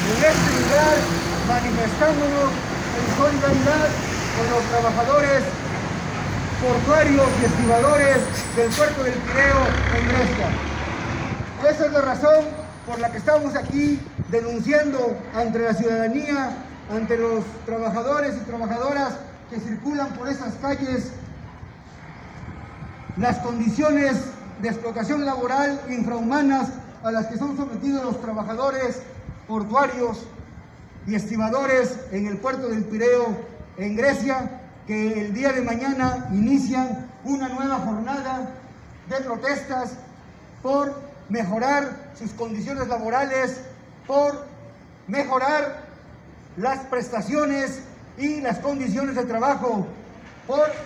en este lugar manifestándonos en solidaridad con los trabajadores portuarios y estibadores del puerto del Pireo en Grecia. Esa es la razón por la que estamos aquí denunciando ante la ciudadanía, ante los trabajadores y trabajadoras que circulan por esas calles, las condiciones de explotación laboral infrahumanas a las que son sometidos los trabajadores portuarios y estibadores en el puerto del Pireo en Grecia, que el día de mañana inician una nueva jornada de protestas por mejorar sus condiciones laborales, por mejorar las prestaciones y las condiciones de trabajo, por